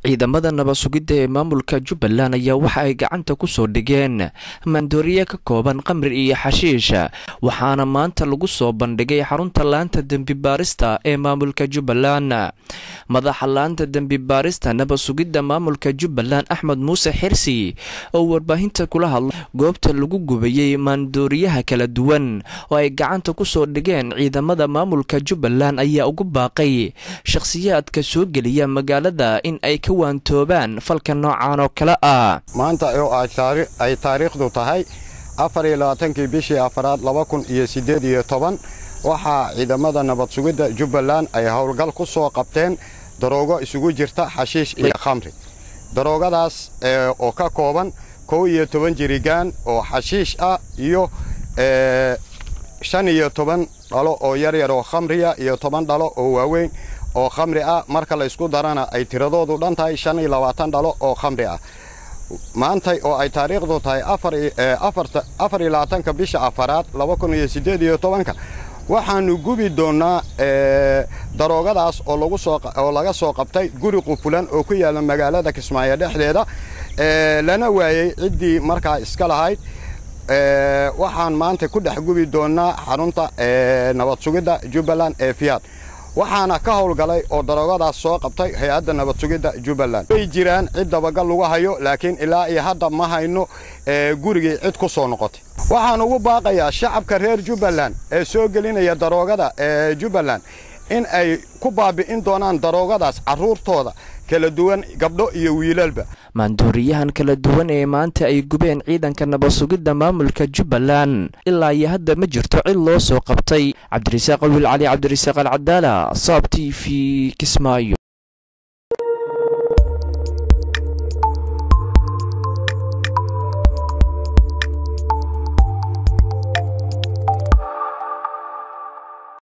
ciidamada nabad sugidda ee maamulka Jubbaland ayaa waxa ay gacanta ku soo dhigeen maandooriye ka kooban qamri iyo xashiish waxaana maanta lagu soo bandhigay xarunta laanta dambi baarista ee maamulka Jubbaland madaxa laanta dambi baarista nabad sugidda maamulka Jubbaland Axmed Muuse Xirsi oo warbaahinta kula hadlay goobta lagu gubayay maandooriyaha kala duwan oo ay gacanta ku soo dhigeen ciidamada maamulka Jubbaland ayaa ugu baaqay shakhsiyaadka soo geliya magaalada in ay waantoobaan falka noocan oo kala maanta ay taariikhdu tahay 24 bishii afraad 2018 waxa ciidamada nabad sugidda Jubbaland ay howlgal ku soo qabteen daroogo isugu jirta xashiish iyo khamri daroogadaas oo ka kooban 12 jirigaan oo xashiish ah iyo 15 dhalo oo yar yar oo khamriya iyo 10 dhalo oo waaweyn oo khamri ah marka la isku darana ay tiradoodu dhantahay 25 dhalo oo khamri ah maanta oo ay taariikhdu tahay 24 bisha afraad 2018 waxaanu gubi doonaa daroogadaas oo laga soo qabtay guri qufulan oo ku yaala magaalada Kismaayo dhexdeeda lana waayay cidii markaa iska lahayd waxaan maanta ku dhex gubi doonaa xarunta nabad sugidda Jubbaland ee Fiyaad waxaana ka howlgalay oo daroogadaas soo qabtay hay'adda nabad sugidda Jubbaland way jiraan cid dabagal lagu hayo laakiin ilaa iyo hadda ma hayno gurigii cid ku soo noqotay waxaan ugu baaqayaa shacabka reer Jubbaland ee soo gelinaya daroogada Jubbaland in ay ku baabi'in doonaan daroogadaas caruurtooda kala duwan gabdho iyo wiilalba maandooriyahan kala duwan ee maanta ay gubeen ciidanka nabad sugidda maamulka Jubbaland ilaa iyo hadda ma jirto cid loo soo qabtay Cabdirisaaq Wiil Cali Cabdirisaaq Al Cadaala Saab TV Kismaayo.